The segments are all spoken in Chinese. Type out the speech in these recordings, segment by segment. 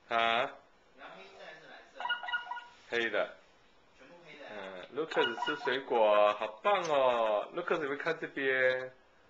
啊？ 你要黑色还是蓝色？ 黑的。 全部黑的。 Lucas 吃水果，好棒哦。Lucas 你们看这边。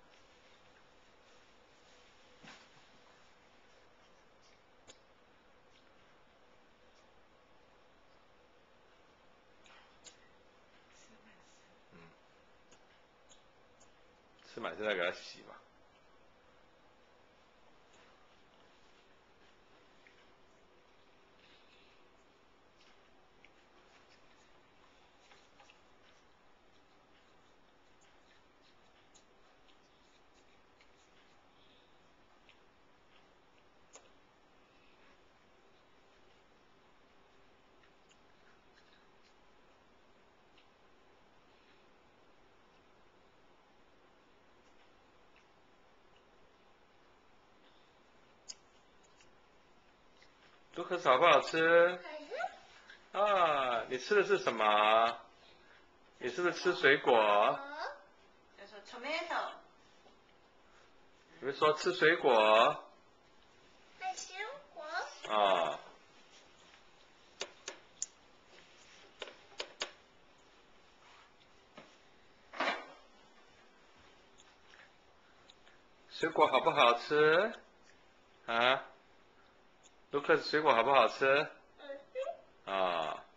吃满现在给它洗嘛。Lucas 好不好吃？啊，你吃的是什么？你是不是吃水果？ 叫做 tomato。 你们说吃水果？ 吃水果。 啊。水果好不好吃？啊？Lucas 水果好不好吃？啊。